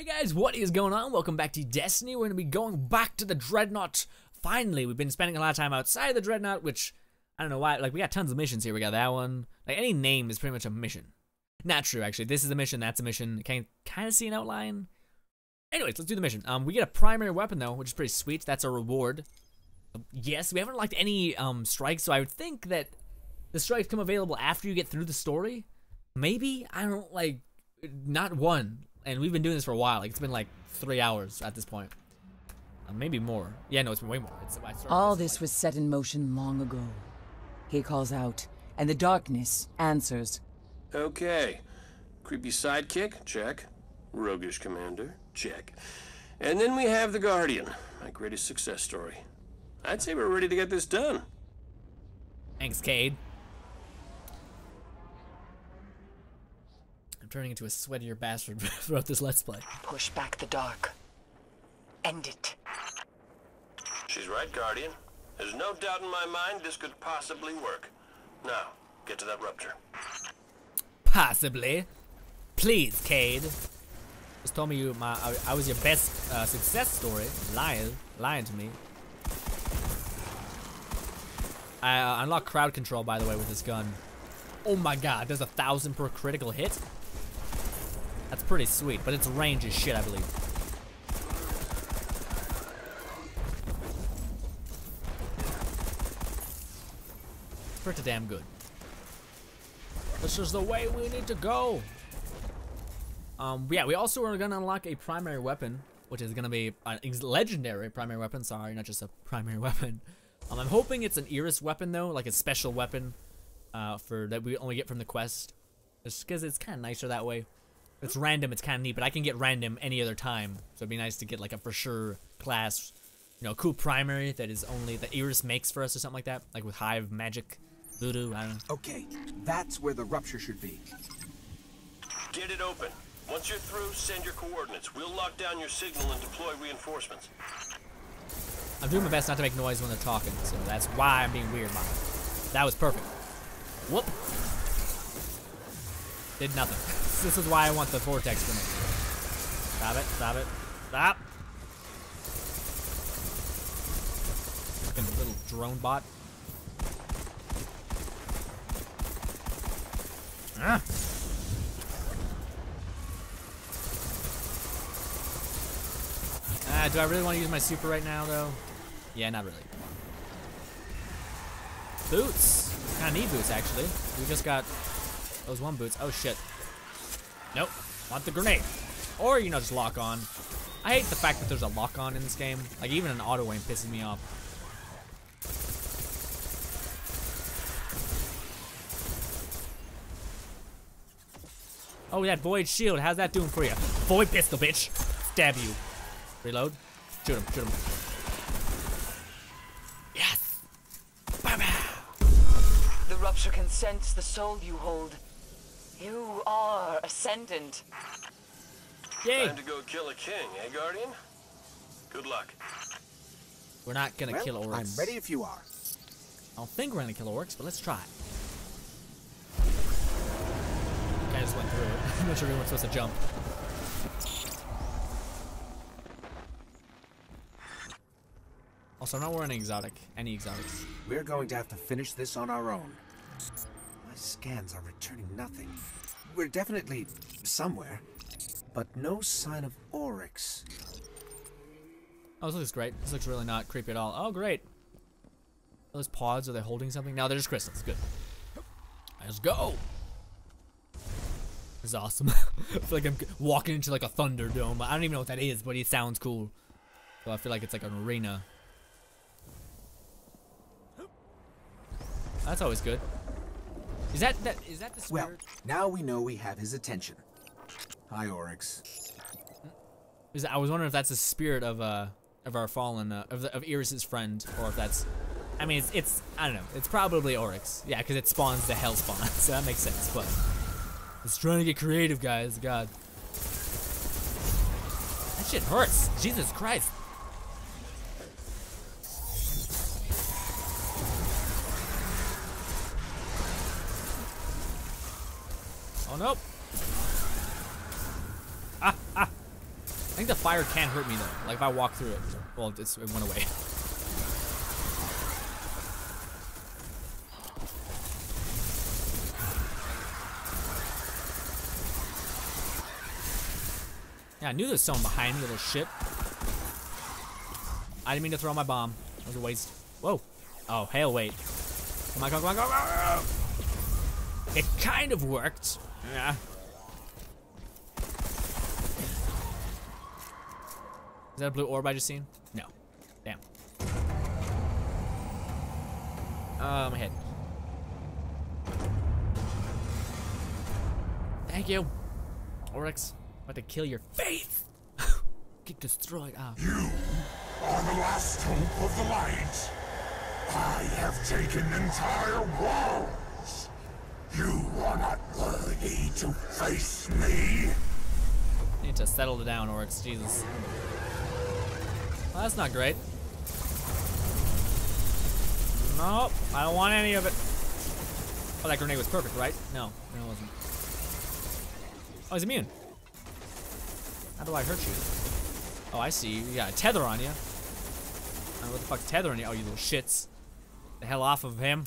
Hey guys, what is going on? Welcome back to Destiny. We're going to be going back to the Dreadnought. Finally, we've been spending a lot of time outside of the Dreadnought, which, I don't know why, like, we got tons of missions here. We got that one. Like, any name is pretty much a mission. Not true, actually. This is a mission, that's a mission. Can you kind of see an outline? Anyways, let's do the mission. We get a primary weapon, though, which is pretty sweet. That's a reward. Yes, we haven't unlocked any strikes, so I would think that the strikes come available after you get through the story. Maybe? I don't, like, not one. And we've been doing this for a while. Like, it's been like 3 hours at this point. Maybe more. Yeah, no, it's been way more. All this was set in motion long ago. He calls out, and the darkness answers. Okay. Creepy sidekick? Check. Roguish commander? Check. And then we have the Guardian, my greatest success story. I'd say we're ready to get this done. Thanks, Cade. I'm turning into a sweatier bastard throughout this Let's Play. Push back the dark. End it. She's right, Guardian. There's no doubt in my mind this could possibly work. Now, get to that rupture. Possibly. Please, Cade. Just told me I was your best success story. Lying to me. I unlock crowd control, by the way, with this gun. Oh my god, there's 1,000 per critical hit? That's pretty sweet, but its range is shit, I believe. It's pretty damn good. This is the way we need to go. Yeah, we also are gonna unlock a primary weapon, which is gonna be a legendary primary weapon. Sorry, not just a primary weapon. I'm hoping it's an Iris weapon though, like a special weapon for that we only get from the quest. Just because it's kind of nicer that way. It's random, it's kind of neat, but I can get random any other time. So it'd be nice to get like a for sure class, you know, cool primary that is only that Iris makes for us or something like that, like with Hive, Magic, Voodoo. I don't know. Okay, that's where the rupture should be. Get it open. Once you're through, send your coordinates. We'll lock down your signal and deploy reinforcements. I'm doing my best not to make noise when they're talking, so that's why I'm being weird about it. That was perfect. Whoop. Did nothing. This is why I want the vortex grenade. Stop it, stop it, stop. Fucking little drone bot. Ah. Do I really want to use my super right now, though? Yeah, not really. Boots. Kind of need boots, actually. We just got those one boots. Oh, shit. Nope. Want the grenade. Or, you know, just lock on. I hate the fact that there's a lock on in this game. Like, even an auto aim pisses me off. Oh, that void shield. How's that doing for you? Void pistol, bitch. Stab you. Reload. Shoot him, shoot him. Yes! Bow bow! The rupture can sense the soul you hold. You are ascendant. Yay! Time to go kill a king, eh, Guardian? Good luck. We're not gonna kill orcs. I'm ready if you are. I don't think we're gonna kill orcs, but let's try. I just went through it. I'm not sure we weren't supposed to jump. Also, I'm not wearing any exotics. We're going to have to finish this on our own. My scans are returning nothing. We're definitely somewhere, but no sign of Oryx. Oh, this looks great. This looks really not creepy at all. Oh, great. Those pods, are they holding something? No, they're just crystals. Good. Let's go. This is awesome. I feel like I'm walking into like a Thunderdome. I don't even know what that is, but it sounds cool. So I feel like it's like an arena. That's always good. Is that the spirit? Well, now we know we have his attention. Hi, Oryx. I was wondering if that's the spirit of our fallen of Iris's friend, or if that's. I mean, it's I don't know. It's probably Oryx. Yeah, because it spawns the hell spawn, so that makes sense. But it's trying to get creative, guys. God, that shit hurts. Jesus Christ. Oh, nope. think the fire can hurt me though. Like if I walk through it. Well, it went away. Yeah, I knew there was someone behind me, little shit. I didn't mean to throw my bomb. That was a waste. Whoa. Oh, hell, wait. Come on, come on, come on, come on, come on. It kind of worked. Yeah. Is that a blue orb I just seen? No. Damn. My head. Thank you. Oryx. About to kill your faith. Get destroyed. Ah. You are the last hope of the light. I have taken entire worlds. You are not worthy to face me. Need to settle it down, Oryx. Jesus. Well, that's not great. Nope, I don't want any of it. Oh, that grenade was perfect, right? No, it wasn't. Oh, he's immune. How do I hurt you? Oh, I see. You got a tether on you. I don't know what the fuck's tether on you. Oh, you little shits. The hell off of him.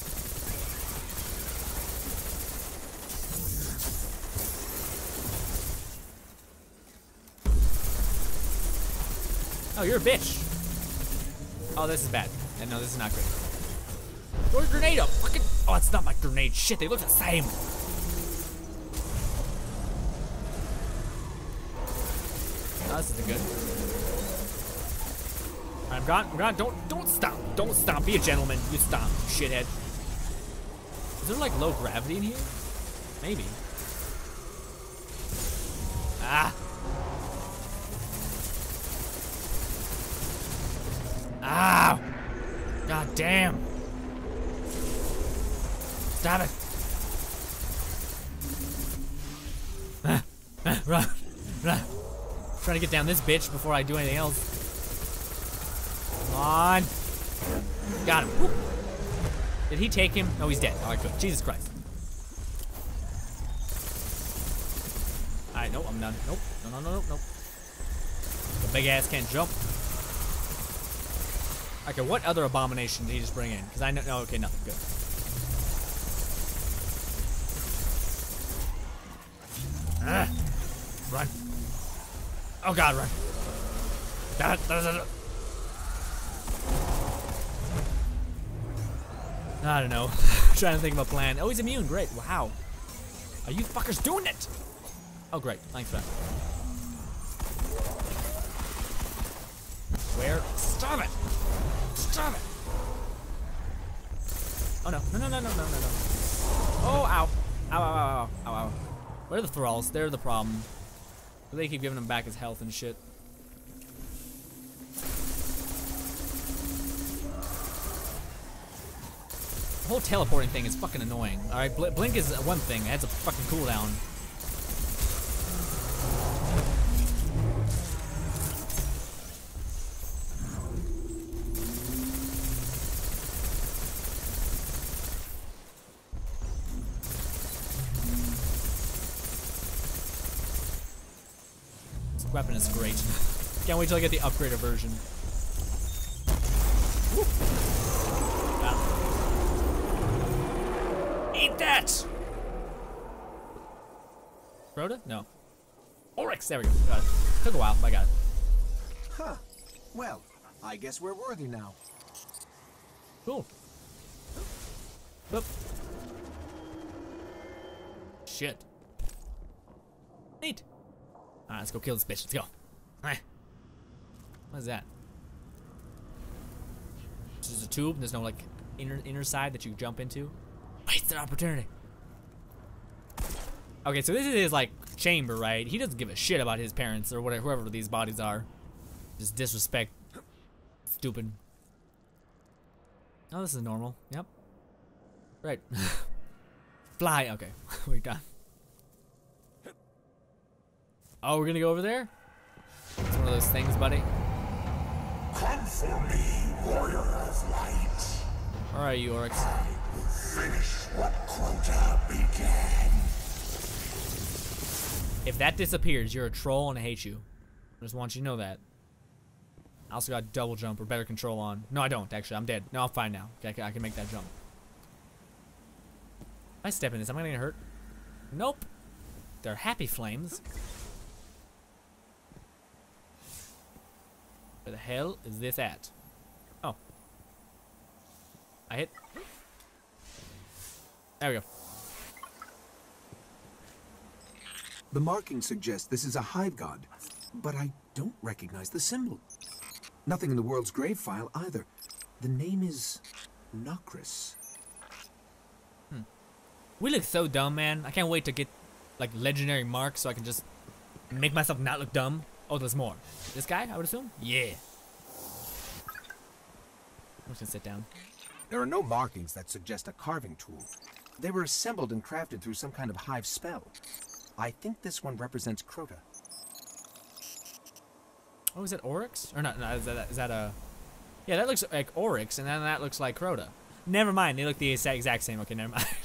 Oh, you're a bitch. Oh, this is bad. Yeah, no, this is not good. Throw your grenade up. Fucking. Oh, it's not my grenade. Shit, they look the same. Oh, this isn't good. Alright, I'm gone. I'm gone. Don't stop. Don't stop. Be a gentleman. You stop, shithead. Is there like low gravity in here? Maybe. Ah. Ow! God damn! Stop it! Run! Run! Trying to get down this bitch before I do anything else. Come on! Got him! Whoop. Did he take him? No, he's dead. Alright, good. Jesus Christ. Alright, nope, I'm done. Nope. Nope. The big ass can't jump. Okay, what other abomination did he just bring in? Because I know, no, okay, nothing, good. Run. Oh God, run. I don't know. Trying to think of a plan. Oh, he's immune, great, wow. Are you fuckers doing it? Oh, great, thanks for that. Where? Stop it! Stop it! Oh no. No. Oh, ow. Ow. Where are the thralls? They're the problem. They keep giving him back his health and shit. The whole teleporting thing is fucking annoying. Alright, Blink is one thing. It has a fucking cooldown. Weapon is great. Can't wait till I get the upgraded version. Eat that! Rhoda? No. Oryx! There we go. Got it. Took a while, but I got it. Huh. Well, I guess we're worthy now. Cool. Boop. Shit. Neat. Alright, let's go kill this bitch. Let's go. Alright. What is that? This is a tube. There's no like inner side that you jump into. Wasted opportunity. Okay, so this is his like chamber, right? He doesn't give a shit about his parents or whatever, whoever these bodies are. Just disrespect. Stupid. Oh, this is normal. Yep. Right. Fly. Okay, we're done. Oh, we're gonna go over there? It's one of those things, buddy. Come for me, warrior of light. Where are you, Oryx? I will finish what Crota began. If that disappears, you're a troll and I hate you. I just want you to know that. I also got double jump or better control on. No, I don't, actually. I'm dead. No, I'm fine now. Okay, I can make that jump. If I step in this, am I gonna get hurt? Nope. They're happy flames. Where the hell is this at? Oh. I hit. There we go. The markings suggest this is a hive god, but I don't recognize the symbol. Nothing in the world's grave file either. The name is Nokris. We look so dumb, man. I can't wait to get like legendary marks so I can just make myself not look dumb. Oh, there's more. This guy, I would assume? Yeah. I'm just gonna sit down. There are no markings that suggest a carving tool. They were assembled and crafted through some kind of hive spell. I think this one represents Crota. Oh, is that Oryx? Or not? No, is that a? Yeah, that looks like Oryx, and then that looks like Crota. Never mind. They look the exact same. Okay, never mind.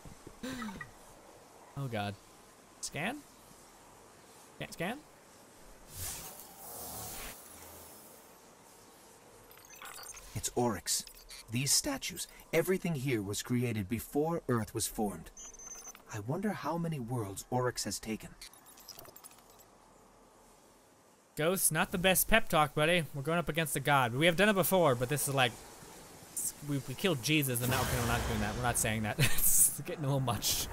Oh God. Scan? Can't scan? It's Oryx. These statues, everything here was created before Earth was formed. I wonder how many worlds Oryx has taken. Ghost, not the best pep talk, buddy. We're going up against a god. We have done it before, but this is like... We killed Jesus, and now okay, we're not doing that. We're not saying that. It's getting a little much.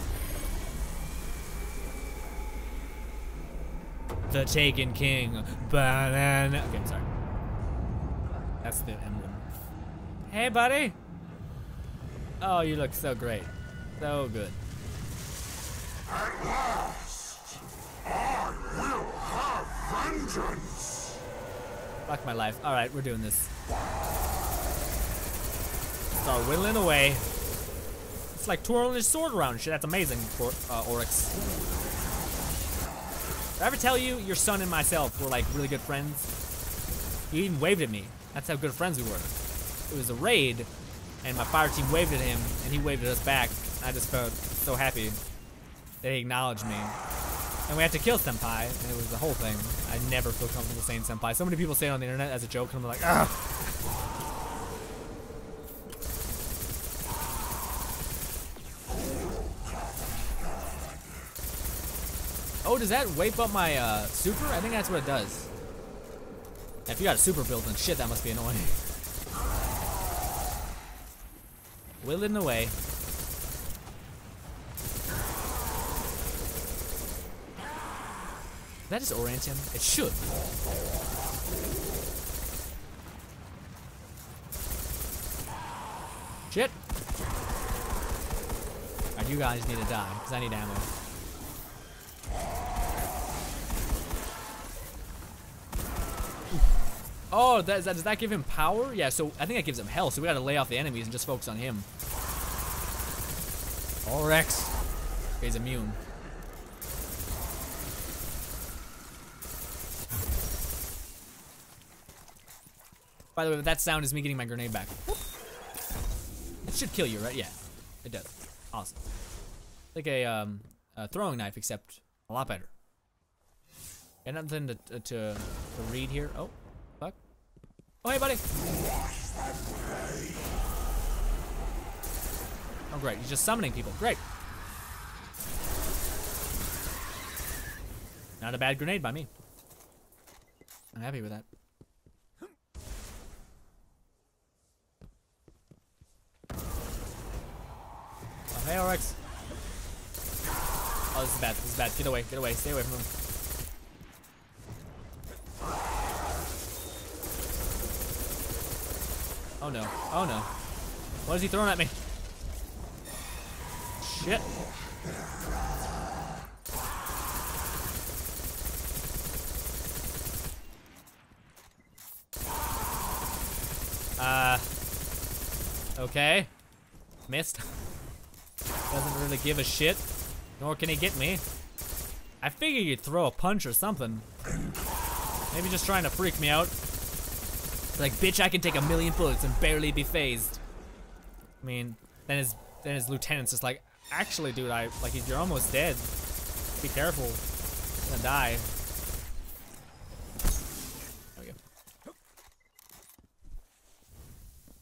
The Taken King. Banana. Okay, I'm sorry. That's the emblem. Hey, buddy. Oh, you look so great. So good. At last, I will have vengeance. Fuck my life. Alright, we're doing this. Start whittling away. It's like twirling his sword around and shit. That's amazing, Oryx. Did I ever tell you your son and myself were like really good friends? He even waved at me. That's how good friends we were. It was a raid, and my fire team waved at him, and he waved at us back. I just felt so happy that he acknowledged me. And we had to kill Senpai, and it was the whole thing. I never feel comfortable saying Senpai. So many people say it on the internet as a joke, and I'm like, ah. Oh, does that wipe up my super? I think that's what it does. If you got a super build, then shit, that must be annoying. Whittling away. That just orient him. It should. Shit. Alright, you guys need to die, because I need ammo. Oh, does that give him power? Yeah, so I think that gives him health, so we gotta lay off the enemies and just focus on him. Oryx. Okay, he's immune. By the way, that sound is me getting my grenade back. It should kill you, right? Yeah, it does. Awesome. Like a throwing knife, except a lot better. And nothing to read here. Oh, fuck. Oh, hey, buddy. Oh, great. He's just summoning people. Great. Not a bad grenade by me. I'm happy with that. Oh, hey, Oryx. Oh, this is bad. This is bad. Get away. Get away. Stay away from him. Oh no. Oh no. What is he throwing at me? Shit. Okay. Missed. Doesn't really give a shit. Nor can he get me. I figured you'd throw a punch or something. Maybe just trying to freak me out. Like, bitch, I can take 1,000,000 bullets and barely be phased. I mean, then his lieutenant's just like, actually, dude, you're almost dead. Be careful. You're gonna die.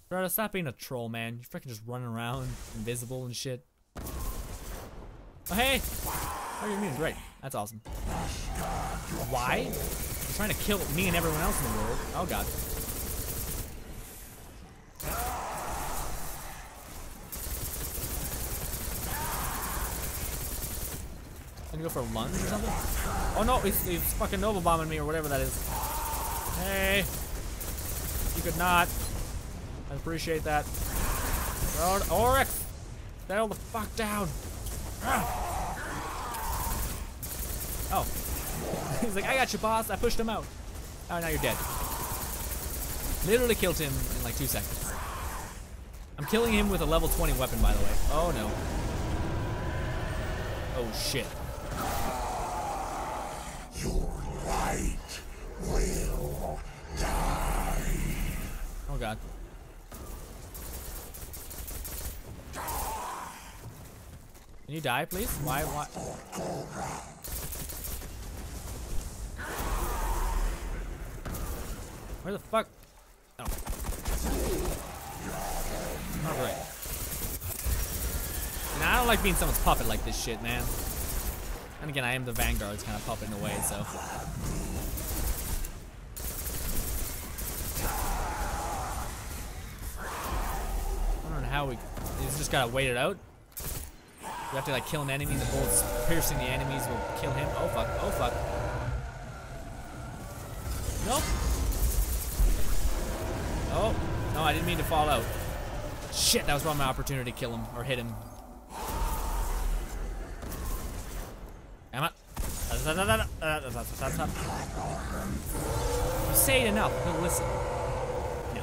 Bro, stop being a troll, man. You're freaking just running around, invisible and shit. Oh, hey! Oh, you're immune. Great. That's awesome. Why? You're trying to kill me and everyone else in the world. Oh, God. Gonna go for a lunge or something? Oh, no. He's fucking Nova bombing me or whatever that is. Hey. You could not. I appreciate that. Oryx! Settle the fuck down. Oh. He's like, I got you, boss. I pushed him out. Oh, now you're dead. Literally killed him in like 2 seconds. I'm killing him with a level 20 weapon, by the way. Oh, no. Oh, shit. Your light will die. Oh, God. Can you die, please? Why? Where the fuck? Oh. Alright. Now, I don't like being someone's puppet like this shit, man. And again, I am the Vanguard's kind of puppet in a way, so. I don't know how we. He's just gotta wait it out. We have to like kill an enemy, the bullets piercing the enemies will kill him. Oh fuck, oh fuck. Nope. Oh, no, I didn't mean to fall out. Shit, that was probably my opportunity to kill him or hit him. Come on. You say it enough, he'll listen. No.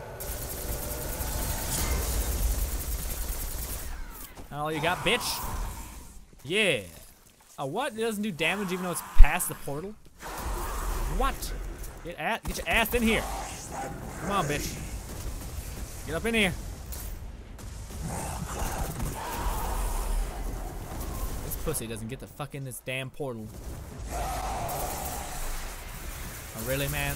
All you got, bitch? Yeah. Oh, what? It doesn't do damage even though it's past the portal? What? Get your ass in here. Come on, bitch. Get up in here. This pussy doesn't get the fuck in this damn portal. Oh, really, man?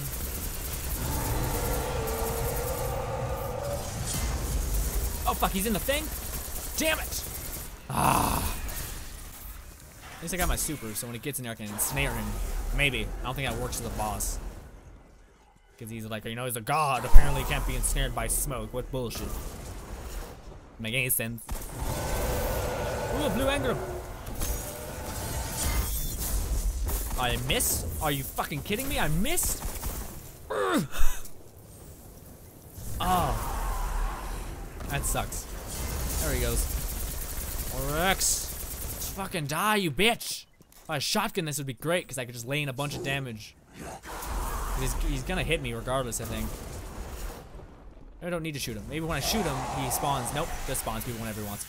Oh, fuck, he's in the thing? Damn it! Ah. At least I got my super, so when he gets in there, I can ensnare him. Maybe. I don't think that works as a boss. Because he's like, you know, he's a god. Apparently he can't be ensnared by smoke. What bullshit. Doesn't make any sense. Ooh, a blue engram. I missed? Are you fucking kidding me? I missed? Urgh. Oh. That sucks. There he goes. Oryx. Just fucking die, you bitch. If I had a shotgun, this would be great, because I could just lay in a bunch of damage. He's gonna hit me regardless, I think. I don't need to shoot him. Maybe when I shoot him, he spawns. Nope, just spawns people whenever he wants.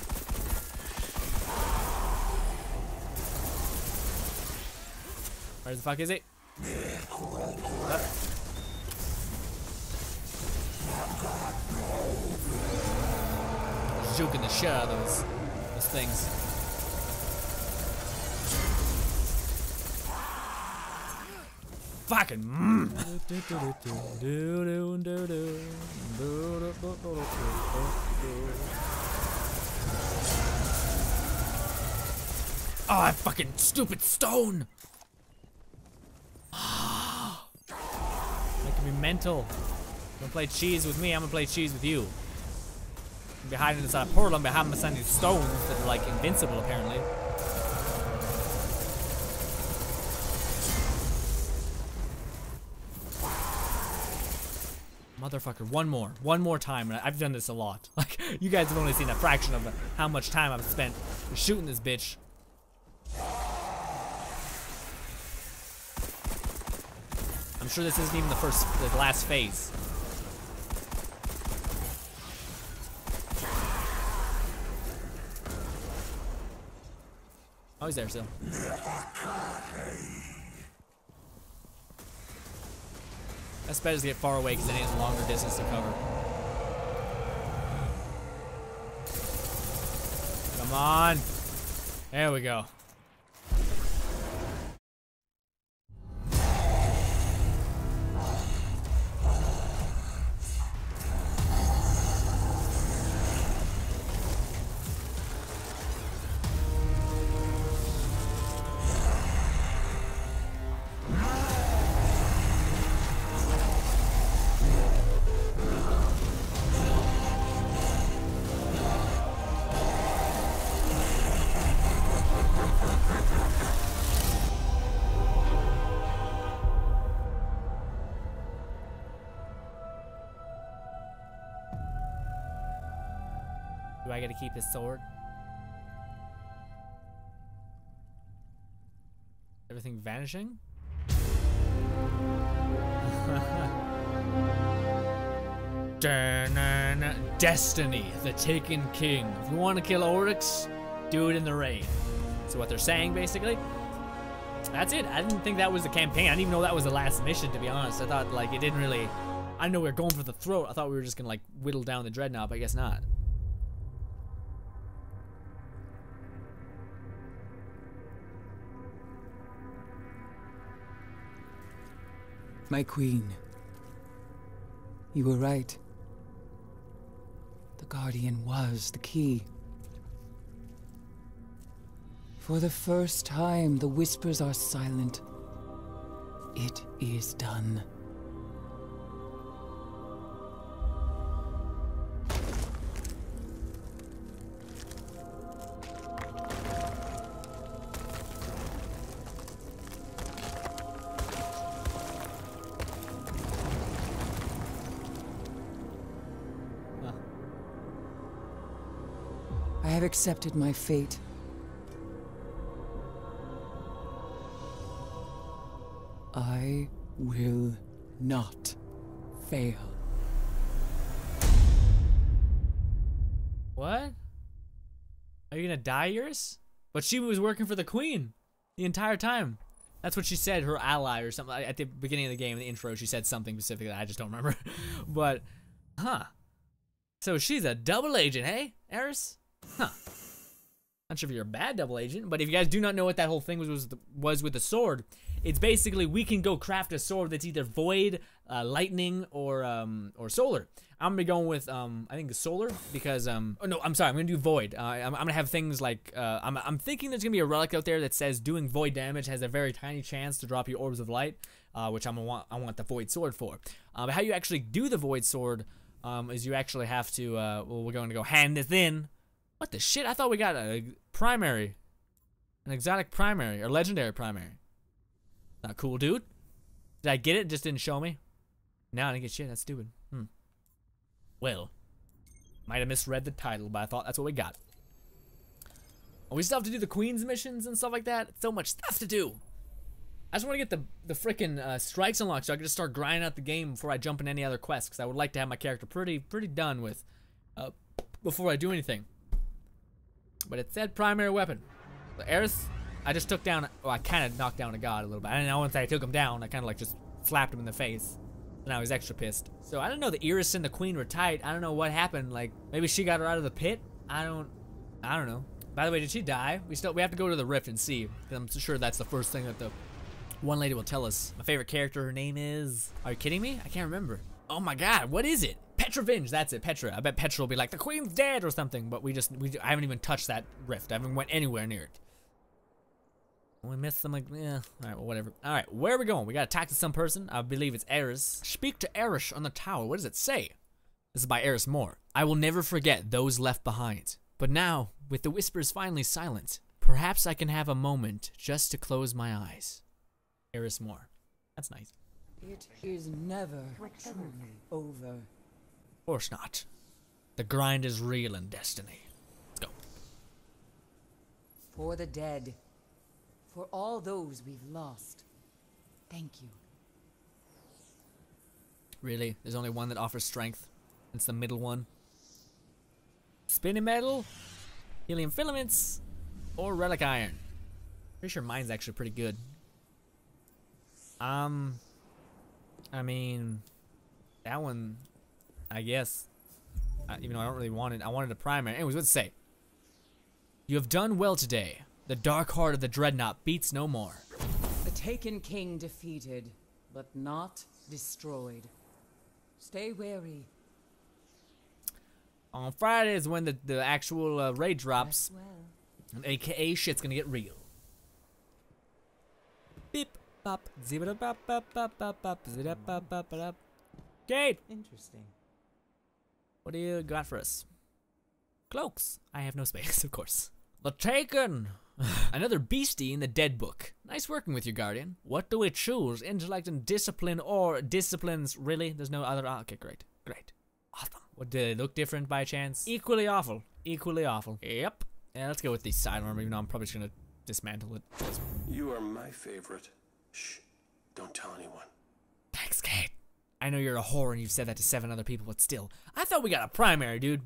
Where the fuck is he? Juking the shit out of those things. Fucking Oh, that fucking stupid stone! Making me mental. You wanna play cheese with me, I'm gonna play cheese with you. I'm behind inside a portal, I'm behind beside these stones that are like invincible apparently. Motherfucker, one more time. And I've done this a lot. Like, you guys have only seen a fraction of how much time I've spent shooting this bitch. I'm sure this isn't even the last phase. Oh, he's there still. That's better to get far away because then he has a longer distance to cover. Come on. There we go. Do I get to keep his sword? Everything vanishing? Destiny, the Taken King. If you want to kill Oryx, do it in the rain. So what they're saying, basically. That's it. I didn't think that was the campaign. I didn't even know that was the last mission, to be honest. I thought, like, it didn't really... I didn't know we were going for the throat. I thought we were just gonna, like, whittle down the Dreadnought, but I guess not. My queen. You were right. The Guardian was the key. For the first time, the whispers are silent. It is done. I have accepted my fate. I will not fail. What? Are you gonna die, Iris? But she was working for the Queen the entire time. That's what she said, her ally or something. At the beginning of the game, in the intro, she said something specific that I just don't remember. But, huh. So she's a double agent, hey, Eris? Huh. Not sure if you're a bad double agent, but if you guys do not know what that whole thing was with the sword, it's basically we can go craft a sword that's either void, lightning, or solar. I'm gonna be going with I think solar because oh no, I'm sorry, I'm gonna do void. I'm gonna have things like I'm thinking there's gonna be a relic out there that says doing void damage has a very tiny chance to drop you orbs of light, which I want the void sword for. But how you actually do the void sword is you actually have to well, we're going to go hand this in. What the shit? I thought we got a primary, an exotic primary or legendary primary. Not cool, dude. Did I get it? Just didn't show me. No, I didn't get shit. That's stupid. Well, might have misread the title, but I thought that's what we got. Oh, we still have to do the Queen's missions and stuff like that. So much stuff to do. I just want to get the frickin' strikes unlocked so I can just start grinding out the game before I jump in any other quests. Because I would like to have my character pretty done with before I do anything. But it said primary weapon. The Aerith, I just took down. Well, I kind of knocked down a god a little bit. I didn't know once I took him down, I kind of like just slapped him in the face. And I was extra pissed. So I don't know. The Iris and the Queen were tight. I don't know what happened. Like maybe she got her out of the pit. I don't know. By the way, did she die? We have to go to the rift and see. I'm sure that's the first thing that the one lady will tell us. My favorite character, her name is... Are you kidding me? I can't remember. Oh my god, what is it? Petra Vinge, that's it, Petra. I bet Petra will be like, the Queen's dead or something, but I haven't even touched that rift. I haven't went anywhere near it. We missed them, like, yeah, alright, well, whatever. Alright, where are we going? We gotta talk to some person. I believe it's Eris. Speak to Eris on the tower. What does it say? This is by Eris Moore. I will never forget those left behind. But now, with the whispers finally silent, perhaps I can have a moment just to close my eyes. Eris Moore. That's nice. It is never truly over. Of course not. The grind is real in Destiny. Let's go. For the dead. For all those we've lost. Thank you. Really? There's only one that offers strength. It's the middle one. Spinning metal, helium filaments, or relic iron. Pretty sure mine's actually pretty good. I mean, that one, I guess. Even though I don't really want it, I wanted a primary. Anyways, what's it say? You have done well today. The dark heart of the Dreadnought beats no more. The Taken King defeated, but not destroyed. Stay wary. On Friday is when the actual raid drops. Well. And AKA shit's gonna get real. Beep bop zibba bop bop bop bop bop zibba bop bop bop. Gate. Interesting. What do you got for us? Cloaks. I have no space, of course. The Taken. Another beastie in the dead book. Nice working with you, Guardian. What do we choose? Intellect and discipline or disciplines? Really? There's no other. Okay, great. Great. Awesome. What, did they look different by chance? Equally awful. equally awful. Yep. Yeah, let's go with the sidearm, even though I'm probably just gonna dismantle it. You are my favorite. Shh. Don't tell anyone. Thanks, Cade. I know you're a whore and you've said that to 7 other people, but still. I thought we got a primary, dude.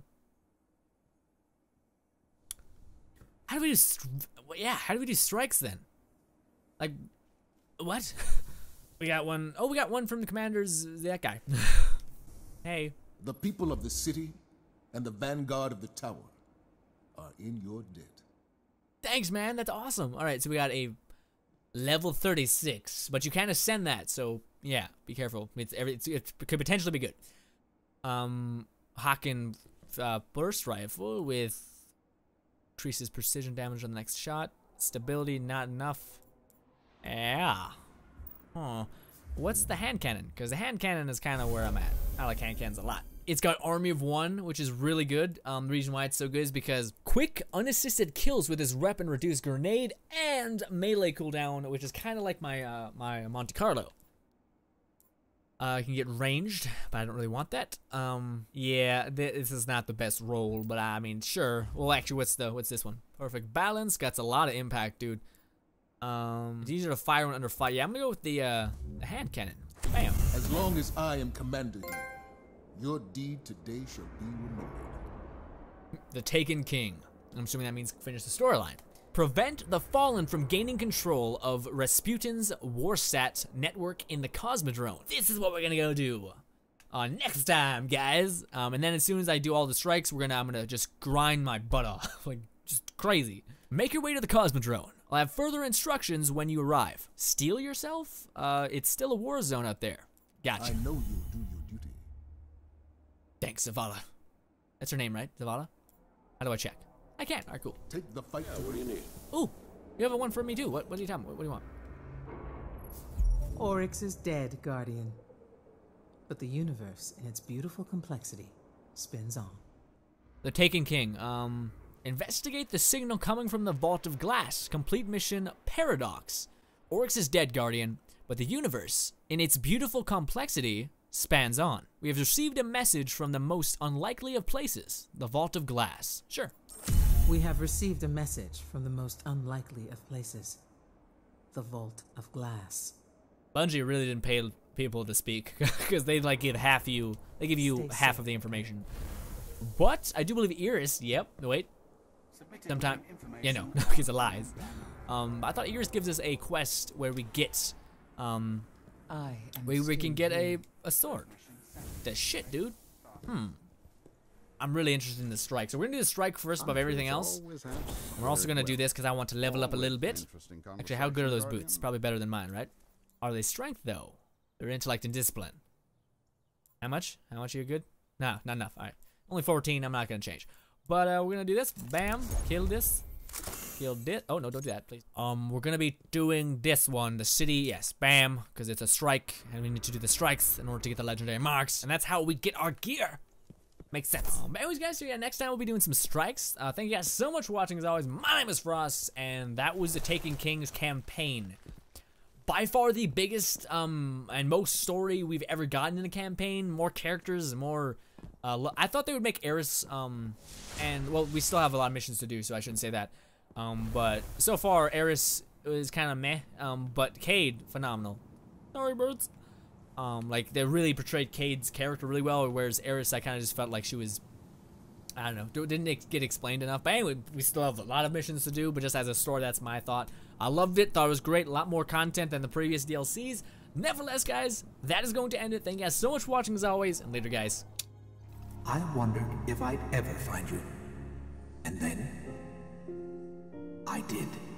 How do we do... how do we do strikes then? Like, what? We got one... Oh, we got one from the commanders... That guy. Hey. The people of the city and the vanguard of the tower are in your debt. Thanks, man. That's awesome. All right, so we got a level 36, but you can't ascend that, so yeah, be careful. It could potentially be good. Haken burst rifle with increases precision damage on the next shot. Stability not enough. Yeah. Huh. What's the hand cannon? Because the hand cannon is kind of where I'm at. I like hand cannons a lot. It's got Army of One, which is really good. The reason why it's so good is because quick, unassisted kills with his weapon reduce grenade and melee cooldown, which is kind of like my my Monte Carlo. You can get ranged, but I don't really want that. Yeah, this is not the best roll, but I mean, sure. Well, actually, what's this one? Perfect balance. Got a lot of impact, dude. It's easier to fire when under fire. Yeah, I'm gonna go with the hand cannon. Bam. As long as I am commander here, your deed today shall be remembered. The Taken King. I'm assuming that means finish the storyline. Prevent the Fallen from gaining control of Rasputin's Warsat network in the Cosmodrome. This is what we're gonna go do next time, guys. And then as soon as I do all the strikes, I'm gonna just grind my butt off, like just crazy. Make your way to the Cosmodrome. I'll have further instructions when you arrive. Steel yourself? It's still a war zone out there. Gotcha. I know you'll do your duty. Thanks, Zavala. That's her name, right? Zavala? How do I check? I can't. Alright, cool. Take the fight to What do you need? Ooh, you have a one for me too. What are you talking about? What do you want? Oryx is dead, Guardian. But the universe, in its beautiful complexity, spins on. The Taken King. Investigate the signal coming from the Vault of Glass. Complete mission Paradox. Oryx is dead, Guardian, but the universe, in its beautiful complexity, spans on. We have received a message from the most unlikely of places, the Vault of Glass. Sure. We have received a message from the most unlikely of places, the Vault of Glass. Bungie really didn't pay people to speak because they like give half you. They give you half of the information. But I do believe Iris. Yep. Wait. Sometime. Yeah, no, because it lies. I thought Iris gives us a quest where we get, we can get a sword. That shit, dude. I'm really interested in the strike. So we're gonna do the strike first above everything else. We're also gonna do this because I want to level up a little bit. Actually, how good are those boots? Probably better than mine, right? Are they strength though? They're intellect and discipline. How much? How much are you good? No, not enough. All right, only 14. I'm not gonna change. But we're gonna do this. Bam. Kill this. Kill this. Oh no, don't do that, please. We're gonna be doing this one, the city. Yes, bam, because it's a strike, and we need to do the strikes in order to get the legendary marks, and that's how we get our gear. Makes sense. Anyways, guys, so yeah, next time we'll be doing some strikes. Thank you guys so much for watching. As always, my name is Frost, and that was the Taken King's campaign. By far the biggest and most story we've ever gotten in a campaign. More characters, more. I thought they would make Eris, and well, we still have a lot of missions to do, so I shouldn't say that. But so far, Eris is kind of meh. But Cade, phenomenal. Sorry, birds. Like they really portrayed Cade's character really well, whereas Eris, I kind of just felt like she was, I don't know, didn't get explained enough. But anyway, we still have a lot of missions to do, but just as a story, that's my thought. I loved it, thought it was great, a lot more content than the previous DLCs. Nevertheless, guys, that is going to end it. Thank you guys so much for watching as always, and later, guys. I wondered if I'd ever find you. And then, I did.